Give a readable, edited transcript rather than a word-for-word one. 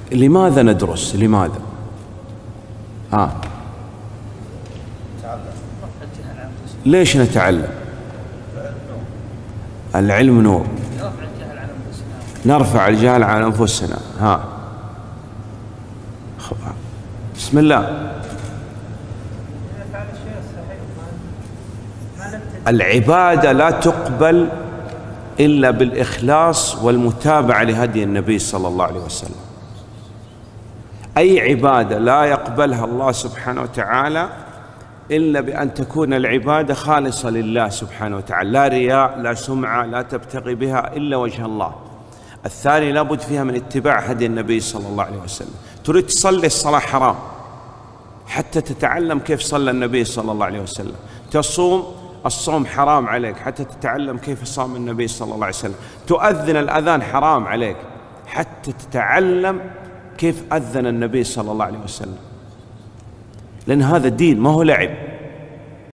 لماذا ندرس؟ لماذا؟ ليش نتعلم؟ العلم نور، نرفع الجهل عن أنفسنا. بسم الله. العبادة لا تقبل إلا بالإخلاص والمتابعة لهدي النبي صلى الله عليه وسلم. أي عبادة لا يقبلها الله سبحانه وتعالى إلا بأن تكون العبادة خالصة لله سبحانه وتعالى، لا رياء، لا سمعة، لا تبتغي بها إلا وجه الله. الثاني لابد فيها من اتباع هدي النبي صلى الله عليه وسلم. تريد تصلي، الصلاة حرام حتى تتعلم كيف صلى النبي صلى الله عليه وسلم. تصوم، الصوم حرام عليك حتى تتعلم كيف صام النبي صلى الله عليه وسلم. تؤذن، الأذان حرام عليك حتى تتعلم كيف أذن النبي صلى الله عليه وسلم، لأن هذا الدين ما هو لعب.